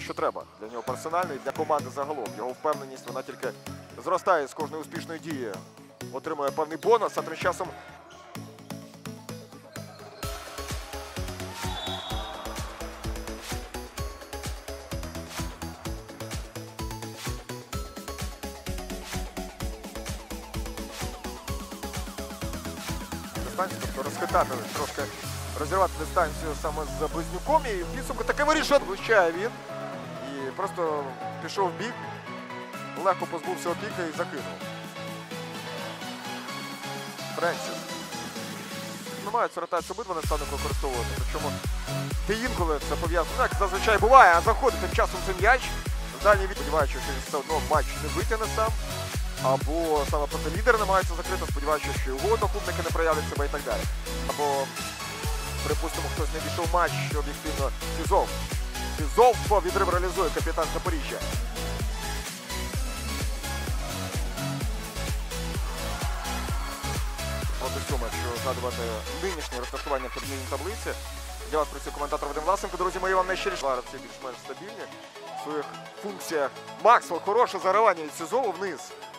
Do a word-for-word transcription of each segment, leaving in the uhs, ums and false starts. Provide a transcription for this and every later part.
що треба для нього персонально і для команди загалом. Його впевненість, вона тільки зростає з кожної успішної дії. Отримує певний бонус, а тим часом дистанцію, тобто розхитати, трошки розірвати дистанцію саме з Близнюком. І в підсумку таке вирішує. Влучає він. І просто пішов в бік, легко позбувся опіки і закинув. Френсіс. Намагаються ротацію обидва наставник використовувати. Причому ти інколи це пов'язано, як зазвичай буває, а заходить тим часом цей м'яч. Далі від, сподіваючись, що він все одно матч не витягне сам. Або саме проти лідера намагається закрити, сподіваючись, що його однокупники не проявлять себе і так далі. Або, припустимо, хтось не дійшов матч, що об'єктивно Сізов. Сізов по відрив реалізує капітан Запоріжжя. Проти цьому, якщо згадувати нинішнє розташування в турнірній таблиці. Для вас працює коментатор Вадим Власенко. Друзі мої, вам найщиріше. Зараз всі більш-менш стабільні в своїх функціях. Максвелл, хороше заривання від Сізову вниз.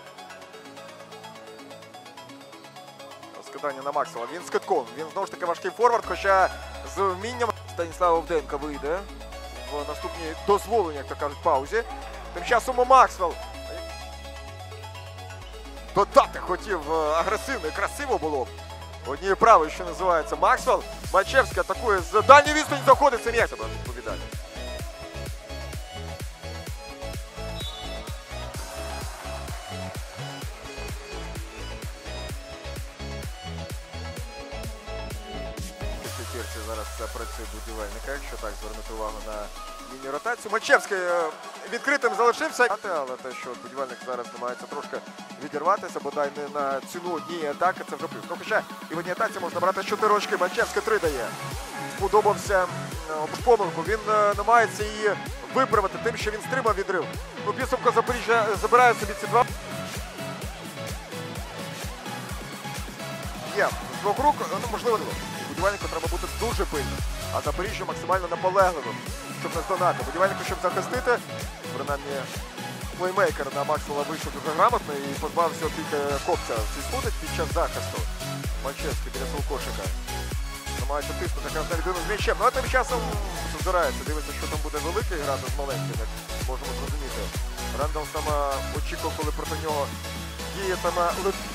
Скидання на Максвелла. Він з китком. Він знову ж таки важкий форвард, хоча з вмінням Станіслава Овденка вийде в наступній дозволеній, як то кажуть, паузі. Тим часом Максвелл додати хотів агресивно і красиво було. Однією правою, що називається Максвелл. Мачевський атакує з дальньої відстані, заходить, це м'яч себе відповідає. Зараз це працює будівельника, якщо так звернути увагу на лінію ротацію. Мачевський відкритим залишився, але те, що будівельник зараз намагається трошки відірватися, бодай не на ціну однієї атаки, це вже плюс. Ну, хоча і в одній атаці можна брати чотири очки, Мачевський три дає. Сподобався помилку, він намагається її виправити тим, що він стримав відрив. Ну, підсумку Запоріжжя забирає собі ці два. Є, з двох рук, ну, можливо, не. Будівельнику треба бути дуже пильним, а Запоріжжя максимально наполегливим, щоб не здонати. Будівельнику, щоб захистити, принаймні плеймейкер на Максвелла вийшов дуже грамотно і позбавився опіки Копця. Всі сходить під час захисту. Мачевський біля свого кошика. Намагається тиснути якраз на людину з м'ячем. Ну а тим часом збирається, дивиться, що там буде великий грати з маленьким, як можемо зрозуміти. Рендал саме очікував, коли проти нього діятиме Литвин.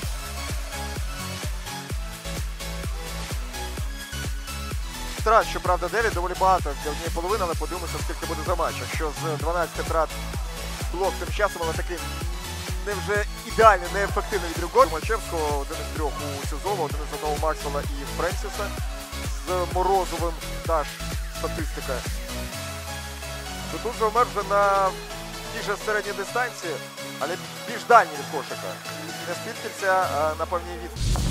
Втрат, щоправда, дев'ять, доволі багато для однієї половини, але подивимося, скільки буде за матч. Якщо з дванадцяти втрат блок тим часом, але такий не вже ідеальний, неефективний відрив голів. Мачевського, один із трьох у Сізова, один із одного Максвелла і Френсіса. З Морозовим та ж статистика. Тут вже вмер вже на тій же середній дистанції, але більш дальній від кошика. Не спітківся на певній відстані.